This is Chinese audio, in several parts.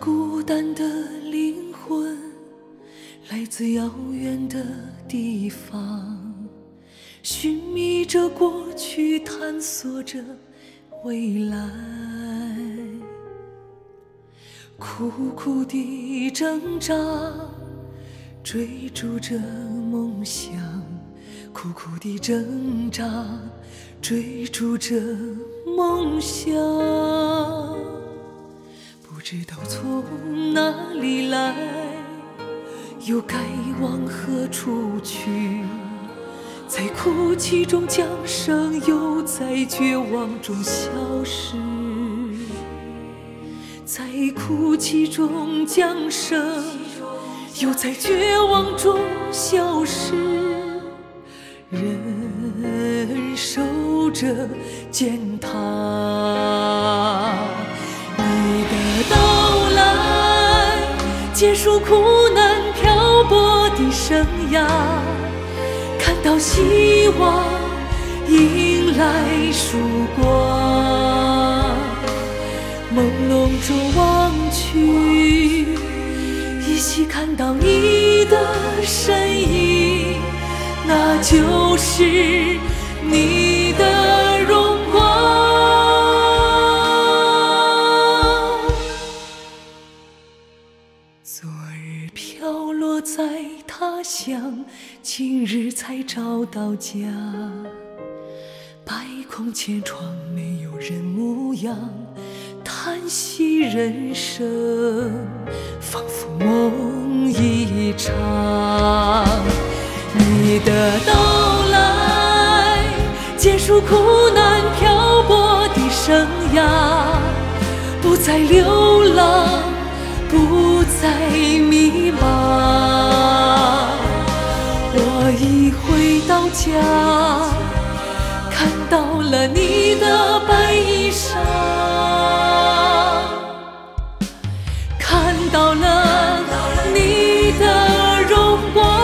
孤单的灵魂来自遥远的地方，寻觅着过去，探索着未来，苦苦地挣扎，追逐着梦想，苦苦地挣扎，追逐着梦想，不知道从哪里来，又该往何处去，在哭泣中降生，又在绝望中消失，在哭泣中降生，又在绝望中消失，忍受着践踏。你的到来结束苦难漂泊的生涯，看到希望迎来曙光，朦胧中望去，依稀看到你的身影，那就是你的荣光。昨日飘落在他乡，今日才找到家，白空千窗没有人牧养，叹息人生仿佛梦一场。你的到来结束苦难漂泊的生涯，不再流浪，不再迷茫，我已回到家，看到了你的白衣裳，看到了你的荣光。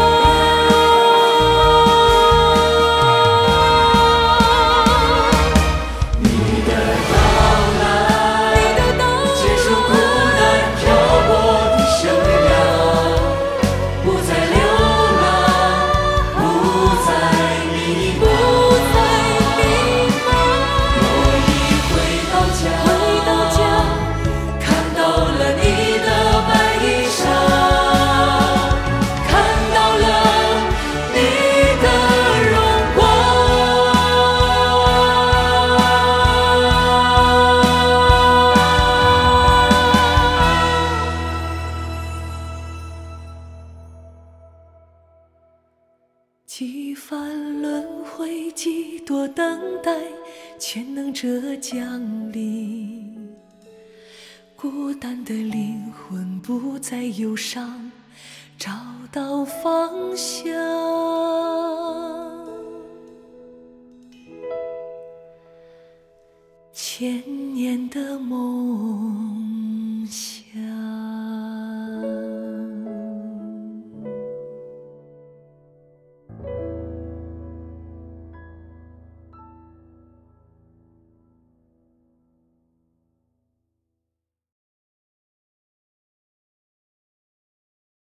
几番轮回，几多等待，全能者降临。孤单的灵魂不再忧伤，找到方向。千年的梦想。